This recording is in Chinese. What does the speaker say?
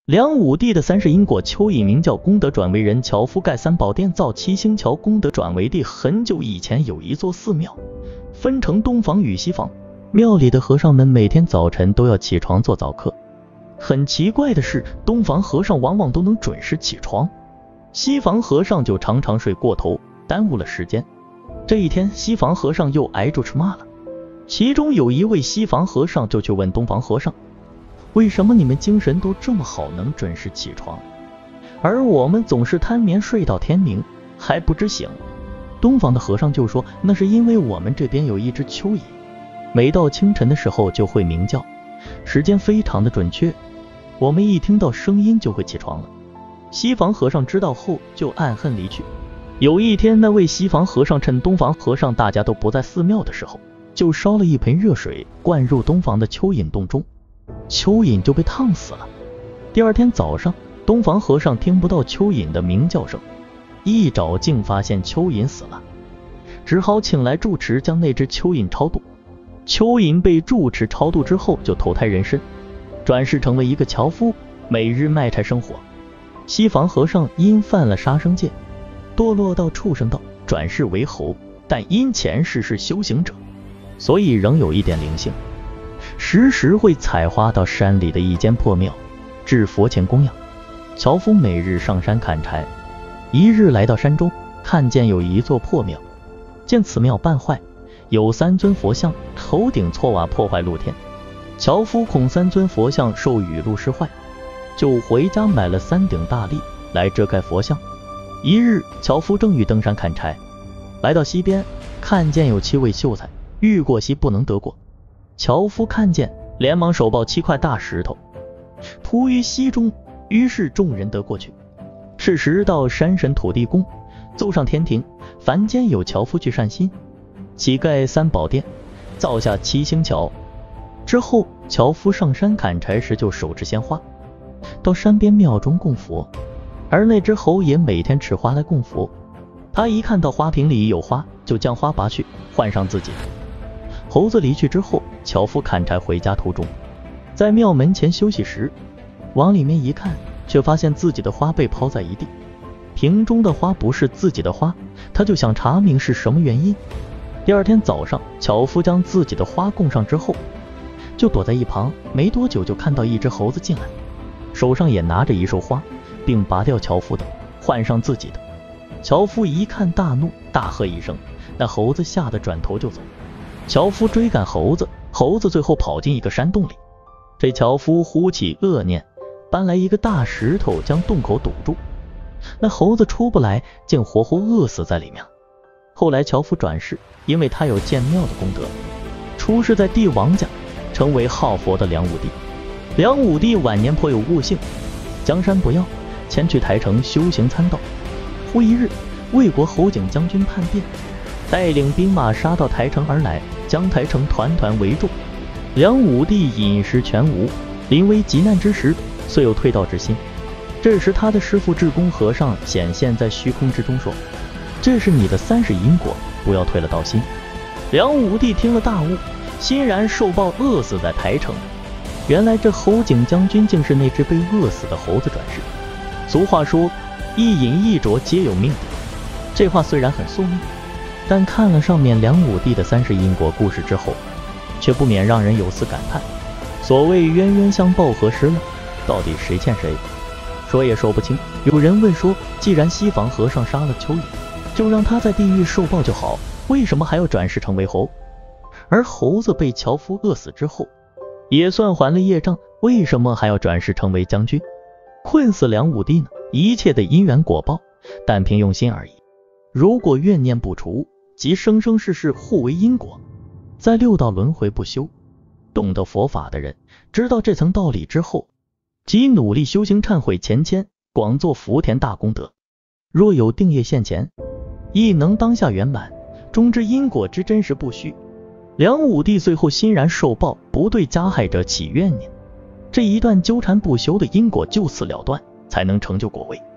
梁武帝的三世因果，蚯蚓名叫功德转为人，樵夫盖三宝殿造七星桥，功德转为地。很久以前有一座寺庙，分成东房与西房，庙里的和尚们每天早晨都要起床做早课。很奇怪的是，东房和尚往往都能准时起床，西房和尚就常常睡过头，耽误了时间。这一天，西房和尚又挨住吃骂了。其中有一位西房和尚就去问东房和尚，为什么你们精神都这么好，能准时起床，而我们总是贪眠睡到天明还不知醒？东房的和尚就说，那是因为我们这边有一只蚯蚓，每到清晨的时候就会鸣叫，时间非常的准确，我们一听到声音就会起床了。西房和尚知道后就暗恨离去。有一天，那位西房和尚趁东房和尚大家都不在寺庙的时候，就烧了一盆热水灌入东房的蚯蚓洞中，蚯蚓就被烫死了。第二天早上，东房和尚听不到蚯蚓的鸣叫声，一找竟发现蚯蚓死了，只好请来住持将那只蚯蚓超度。蚯蚓被住持超度之后就投胎人身，转世成为一个樵夫，每日卖柴生活。西房和尚因犯了杀生戒，堕落到畜生道，转世为猴，但因前世是修行者，所以仍有一点灵性，时时会采花到山里的一间破庙，至佛前供养。樵夫每日上山砍柴，一日来到山中，看见有一座破庙，见此庙半坏，有三尊佛像，头顶错瓦破坏露天。樵夫恐三尊佛像受雨露湿坏，就回家买了3顶大笠来遮盖佛像。一日，樵夫正欲登山砍柴，来到溪边，看见有7位秀才，欲过溪不能得过。樵夫看见，连忙手抱7块大石头铺于溪中，于是众人得过去。是时到山神土地公，奏上天庭，凡间有樵夫去善心，乞盖3宝殿，造下7星桥。之后，樵夫上山砍柴时就手持鲜花，到山边庙中供佛，而那只猴也每天吃花来供佛。他一看到花瓶里有花，就将花拔去，换上自己的。猴子离去之后，樵夫砍柴回家途中，在庙门前休息时，往里面一看，却发现自己的花被抛在一地，瓶中的花不是自己的花，他就想查明是什么原因。第二天早上，樵夫将自己的花供上之后，就躲在一旁，没多久就看到一只猴子进来，手上也拿着一束花，并拔掉樵夫的，换上自己的。樵夫一看大怒，大喝一声，那猴子吓得转头就走。樵夫追赶猴子，猴子最后跑进一个山洞里。这樵夫忽起恶念，搬来一个大石头将洞口堵住，那猴子出不来，竟活活饿死在里面。后来樵夫转世，因为他有建庙的功德，出世在帝王家，成为好佛的梁武帝。梁武帝晚年颇有悟性，江山不要，前去台城修行参道。忽一日，魏国侯景将军叛变，带领兵马杀到台城而来，将台城团团围住。梁武帝饮食全无，临危急难之时，遂有退道之心。这时他的师父智公和尚显现在虚空之中，说，这是你的3世因果，不要退了道心。梁武帝听了大悟，欣然受报，饿死在台城。原来这侯景将军竟是那只被饿死的猴子转世。俗话说，一饮一啄皆有命的，这话虽然很宿命，但看了上面梁武帝的3世因果故事之后，却不免让人有丝感叹。所谓冤冤相报何时了，到底谁欠谁，说也说不清。有人问说，既然西房和尚杀了蚯蚓，就让他在地狱受报就好，为什么还要转世成为猴？而猴子被樵夫饿死之后，也算还了业障，为什么还要转世成为将军，困死梁武帝呢？一切的因缘果报，但凭用心而已。如果怨念不除，即生生世世互为因果，在6道轮回不休。懂得佛法的人知道这层道理之后，即努力修行忏悔前愆，广做福田大功德。若有定业现前，亦能当下圆满，终知因果之真实不虚。梁武帝最后欣然受报，不对加害者起怨念，这一段纠缠不休的因果就此了断，才能成就果位。